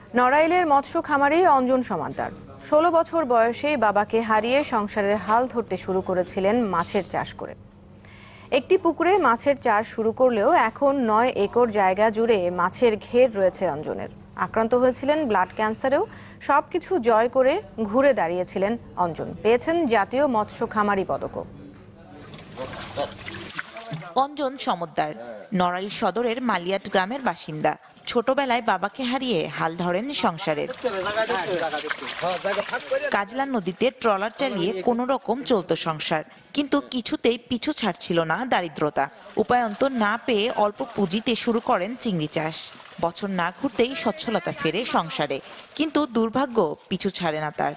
নড়াইলের মৎস্য খামারি অঞ্জন সমাদ্দার ১৬ বছর বয়সেই বাবাকে হারিয়ে সংসারের হাল ধরতে শুরু করেছিলেন মাছের চাষ করে। একটি পুকুরে মাছের চাষ শুরু করলেও এখন ৯ একর জায়গা জুড়ে মাছের ঘের রয়েছে অঞ্জনের। আক্রান্ত হয়েছিলেন ব্লাড ক্যান্সারেও। সবকিছু জয় করে ঘুরে দাঁড়িয়েছিলেন অঞ্জন, পেয়েছেন জাতীয় মৎস্য খামারি পদকও। অঞ্জন সমাদ্দার নড়াইল সদরের মালিয়াট গ্রামের বাসিন্দা। ছোটবেলায় বাবাকে হারিয়ে হাল ধরেন সংসারের। কাজলা নদীতে ট্রলার চালিয়ে কোনো রকম চলত সংসার, কিন্তু কিছুতেই পিছু ছাড়ছিল না দারিদ্রতা। উপায়ন্ত না পেয়ে অল্প পুঁজিতে শুরু করেন চিংড়ি চাষ। বছর না ঘুরতেই সচ্ছলতা ফেরে সংসারে, কিন্তু দুর্ভাগ্য পিছু ছাড়ে না তার।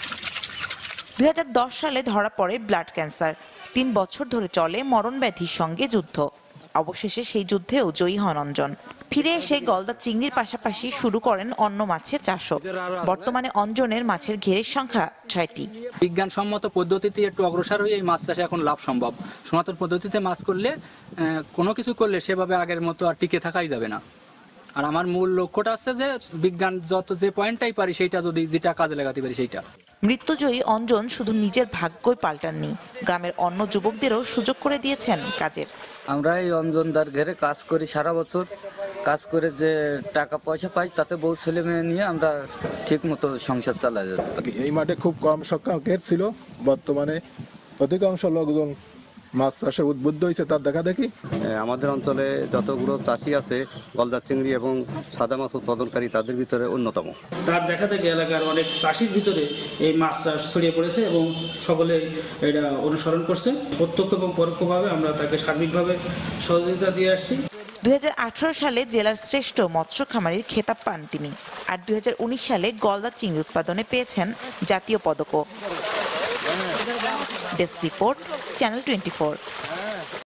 ২০১০ সালে ধরা পড়ে ব্লাড ক্যান্সার। ৩ বছর ধরে চলে মরণ ব্যাধির সঙ্গে যুদ্ধ। অবশেষে সেই যুদ্ধেও জয়ী হন অঞ্জন। ফিরে এসে গলদা চিংড়ির পাশাপাশি শুরু করেন অন্য মাছের চাষও। বর্তমানে অঞ্জনের মাছের ঘেরের সংখ্যা ৬টি। বিজ্ঞানসম্মত পদ্ধতিতে একটু অগ্রসর হয়ে এই মাছ চাষে এখন লাভ সম্ভব। সনাতন পদ্ধতিতে মাছ করলে কোনো কিছু করলে সেভাবে আগের মতো আর টিকে থাকাই যাবে না। আর আমার মূল লক্ষ্যটা আছে যে বিজ্ঞান যে পয়েন্টটাই পারি সেইটা যেটা কাজে লাগাতে পারি সেইটা। মৃত্যুজয়ী অঞ্জন শুধু নিজের ভাগ্যই পাল্টাননি, গ্রামের অন্য যুবকদেরও সুযোগ করে দিয়েছেন কাজের। আমরা এই অঞ্জনদার ঘেরে কাজ করি, সারা বছর কাজ করে যে টাকা পয়সা পাই তাতে বউ ছেলে মেয়ে নিয়ে আমরা ঠিক মতো সংসার চালাই যাই। এই মাঠে খুব কম সংখ্যক ঘের ছিল, বর্তমানে অধিকাংশ লোকজন মাছ চাষে উদ্বুদ্ধ হয়েছে তার দেখা দেখি। আমাদের অঞ্চলে যতগুলো চাষি আছে গলদা চিংড়ি এবং সাদা মাছ উৎপাদনকারী তাদের ভিতরে অন্যতম। তার দেখা দেখি এলাকার অনেক চাষির ভিতরে এই মাছ চাষ ছড়িয়ে পড়েছে এবং সকলে এটা অনুসরণ করছে। প্রত্যক্ষ এবং পরোক্ষভাবে আমরা তাকে সার্বিকভাবে সহযোগিতা দিয়ে আসছি। ২০১৮ সালে জেলার শ্রেষ্ঠ মৎস্য খামারির খেতাব পান তিনি। আর ২০১৯ সালে গলদা চিংড়ি উৎপাদনে পেয়েছেন জাতীয় পদকও। Desk report, channel 24।